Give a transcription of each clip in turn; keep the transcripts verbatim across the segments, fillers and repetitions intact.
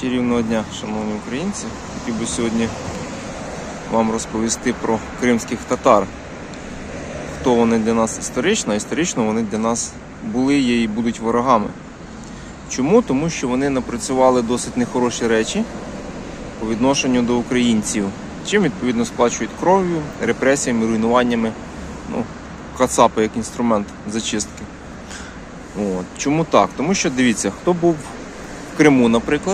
Чарівного дня, шановні українці. Хотів би сьогодні вам розповісти про кримських татар. Хто вони для нас історично, а історично вони для нас були, є і будуть ворогами. Чому? Тому що вони напрацювали досить нехороші речі по відношенню до українців, чим відповідно сплачують кров'ю, репресіями, руйнуваннями, ну, кацапи як інструмент зачистки. От. Чому так? Тому що, дивіться, хто був в Криму, наприклад,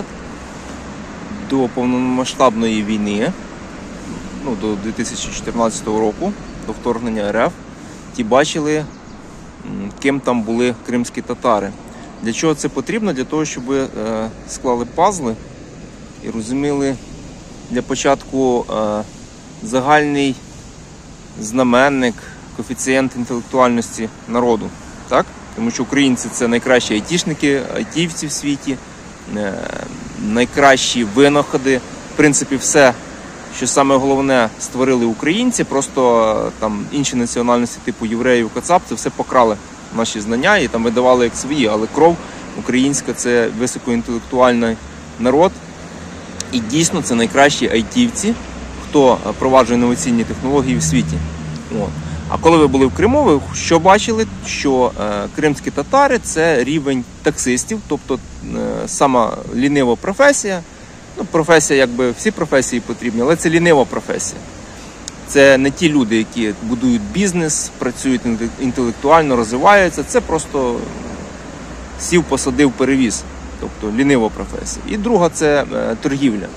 до повномасштабної війни, ну, до дві тисячі чотирнадцятого року, до вторгнення РФ, ті бачили, ким там були кримські татари. Для чого це потрібно? Для того, щоб е, склали пазли і розуміли для початку е, загальний знаменник, коефіцієнт інтелектуальності народу. Так? Тому що українці – це найкращі айтішники, айтівці в світі, е, найкращі винаходи. В принципі, все, що саме головне, створили українці, просто там інші національності, типу євреїв, кацап, це все покрали наші знання і там видавали як свої, але кров українська – це високоінтелектуальний народ. І дійсно це найкращі айтівці, хто впроваджує інноваційні технології в світі. От. А коли ви були в Криму, ви що бачили? Що е, кримські татари – це рівень таксистів, тобто е, сама лінива професія. Ну, професія, якби всі професії потрібні, але це лінива професія. Це не ті люди, які будують бізнес, працюють інтелектуально, розвиваються. Це просто сів, посадив, перевіз. Тобто лінива професія. І друга – це е, торгівля.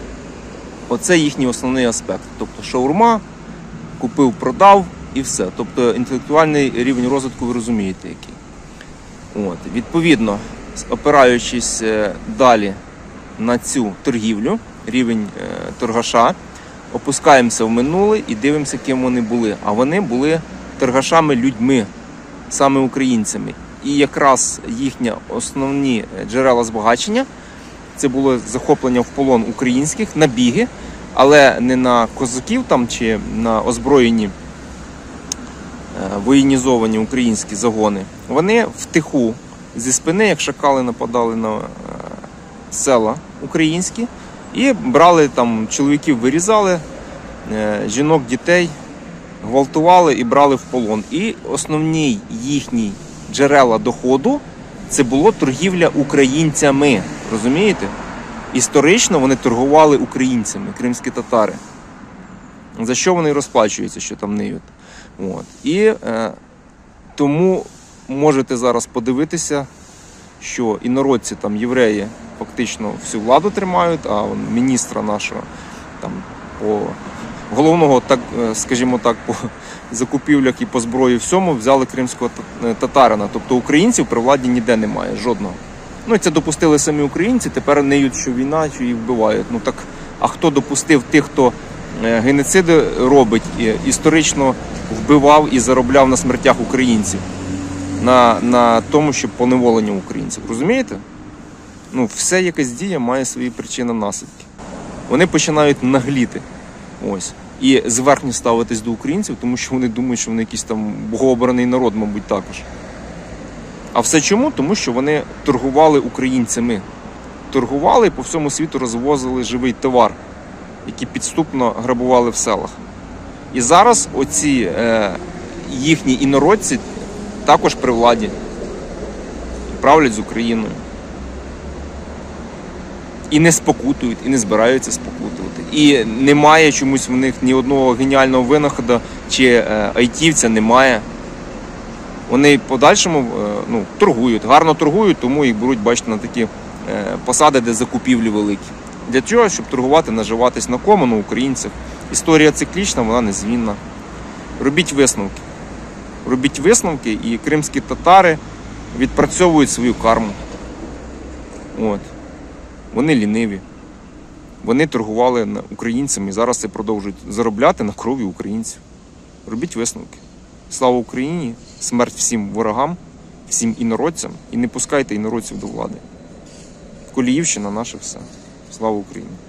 Оце їхній основний аспект. Тобто шаурма, купив, продав і все. Тобто інтелектуальний рівень розвитку ви розумієте який. От. Відповідно, опираючись е, далі на цю торгівлю, рівень е, торгаша, опускаємося в минуле і дивимося, ким вони були. А вони були торгашами-людьми, саме українцями. І якраз їхні основні джерела збагачення – це було захоплення в полон українських, набіги, але не на козаків там чи на озброєні воєнізовані українські загони. Вони втиху зі спини, як шакали, нападали на села українські і брали там, чоловіків вирізали, жінок, дітей гвалтували і брали в полон. І основні їхні джерела доходу – це було торгівля українцями. Розумієте? Історично вони торгували українцями, кримські татари. За що вони розплачуються, що там ниють. От. І е, тому можете зараз подивитися, що інородці, там, євреї, фактично всю владу тримають, а міністра нашого, там, по головного, так, скажімо так, по закупівлях і по зброї всьому взяли кримського татарина. Тобто українців при владі ніде немає, жодного. Ну і це допустили самі українці, тепер ниють, що війна, що їх вбивають. Ну так, а хто допустив тих, хто геноциди робить, і історично вбивав і заробляв на смертях українців? На, на тому, щоб поневолення українців. Розумієте? Ну, все якась дія має свої причини-наслідки. Вони починають нагліти. Ось. І зверхньо ставитись до українців, тому що вони думають, що вони якийсь там богообраний народ, мабуть, також. А все чому? Тому що вони торгували українцями. Торгували і по всьому світу розвозили живий товар, який підступно грабували в селах. І зараз оці е, їхні інородці також при владі. Правлять з Україною. І не спокутують, і не збираються спокутувати. І немає чомусь в них ні одного геніального винаходу чи е, айтівця немає. Вони в подальшому е, ну, торгують, гарно торгують, тому їх беруть, бачите, на такі е, посади, де закупівлі великі. Для чого? Щоб торгувати, наживатись на кому? На українцях. Історія циклічна, вона незмінна. Робіть висновки. Робіть висновки, і кримські татари відпрацьовують свою карму. От. Вони ліниві. Вони торгували українцями і зараз це продовжують заробляти на крові українців. Робіть висновки. Слава Україні, смерть всім ворогам, всім інородцям. І не пускайте інородців до влади. Коліївщина – наше все. Слава Україні!